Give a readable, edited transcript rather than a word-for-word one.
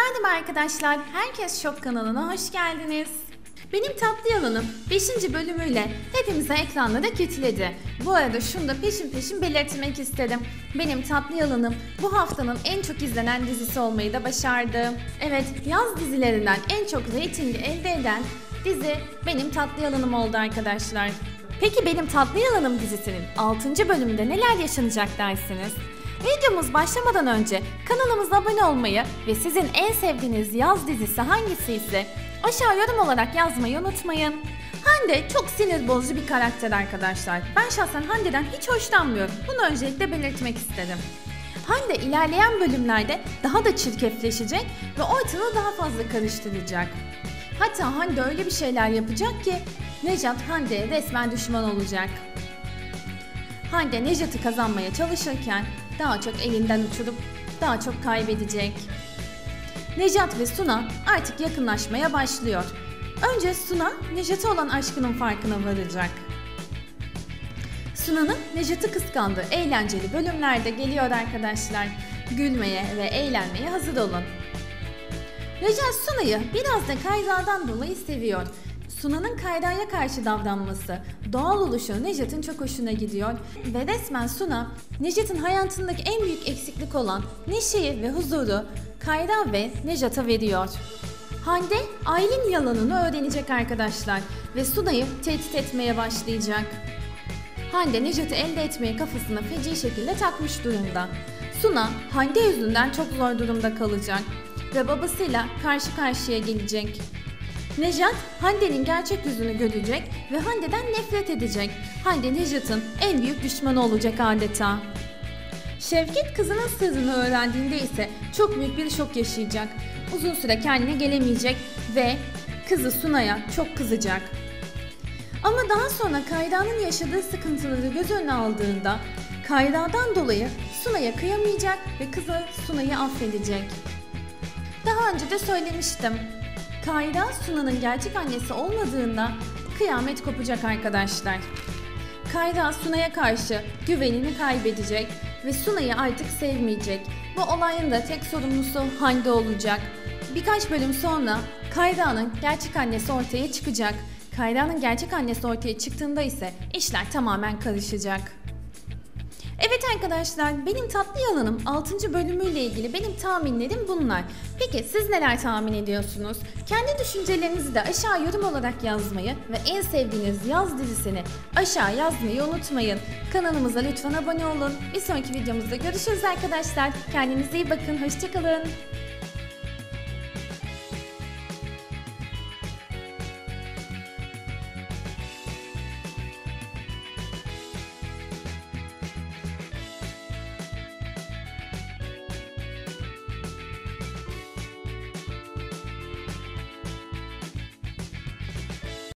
Efendim arkadaşlar, Herkes Şok kanalına hoş geldiniz. Benim Tatlı Yalanım 5. bölümüyle hepimize ekranlara kütledi. Bu arada şunu da peşin belirtmek istedim. Benim Tatlı Yalanım bu haftanın en çok izlenen dizisi olmayı da başardı. Evet, yaz dizilerinden en çok reytingi elde eden dizi Benim Tatlı Yalanım oldu arkadaşlar. Peki Benim Tatlı Yalanım dizisinin 6. bölümünde neler yaşanacak dersiniz? Videomuz başlamadan önce kanalımıza abone olmayı ve sizin en sevdiğiniz yaz dizisi hangisi ise aşağı yorum olarak yazmayı unutmayın. Hande çok sinir bozucu bir karakter arkadaşlar. Ben şahsen Hande'den hiç hoşlanmıyorum. Bunu öncelikle belirtmek istedim. Hande ilerleyen bölümlerde daha da çirkefleşecek ve ortalığı daha fazla karıştıracak. Hatta Hande öyle bir şeyler yapacak ki Nejat Hande'ye resmen düşman olacak. Hande Nejat'ı kazanmaya çalışırken daha çok elinden uçurup daha çok kaybedecek. Nejat ve Suna artık yakınlaşmaya başlıyor. Önce Suna Nejat'a olan aşkının farkına varacak. Suna'nın Nejat'ı kıskandığı eğlenceli bölümler de geliyor arkadaşlar. Gülmeye ve eğlenmeye hazır olun. Nejat Suna'yı biraz da Kayra'dan dolayı seviyor. Suna'nın Kayra'ya karşı davranması, doğal oluşu Nejat'ın çok hoşuna gidiyor ve resmen Suna, Nejat'ın hayatındaki en büyük eksiklik olan neşeyi ve huzuru Kayra ve Nejat'a veriyor. Hande, Aylin yalanını öğrenecek arkadaşlar ve Suna'yı tehdit etmeye başlayacak. Hande, Nejat'ı elde etmeye kafasına feci şekilde takmış durumda. Suna, Hande yüzünden çok zor durumda kalacak ve babasıyla karşı karşıya gelecek. Nejat, Hande'nin gerçek yüzünü görecek ve Hande'den nefret edecek. Hande, Nejat'ın en büyük düşmanı olacak adeta. Şevket kızının sırrını öğrendiğinde ise çok büyük bir şok yaşayacak. Uzun süre kendine gelemeyecek ve kızı Suna'ya çok kızacak. Ama daha sonra Kayra'nın yaşadığı sıkıntıları göz önüne aldığında Kayra'dan dolayı Suna'ya kıyamayacak ve kızı Suna'yı affedecek. Daha önce de söylemiştim. Kayra Suna'nın gerçek annesi olmadığında kıyamet kopacak arkadaşlar. Kayra Suna'ya karşı güvenini kaybedecek ve Suna'yı artık sevmeyecek. Bu olayın da tek sorumlusu Hande olacak. Birkaç bölüm sonra Kayra'nın gerçek annesi ortaya çıkacak. Kayra'nın gerçek annesi ortaya çıktığında ise işler tamamen karışacak. Evet arkadaşlar, Benim Tatlı Yalanım 6. bölümüyle ilgili benim tahminlerim bunlar. Peki siz neler tahmin ediyorsunuz? Kendi düşüncelerinizi de aşağı yorum olarak yazmayı ve en sevdiğiniz yaz dizisini aşağı yazmayı unutmayın. Kanalımıza lütfen abone olun. Bir sonraki videomuzda görüşürüz arkadaşlar. Kendinize iyi bakın, hoşça kalın.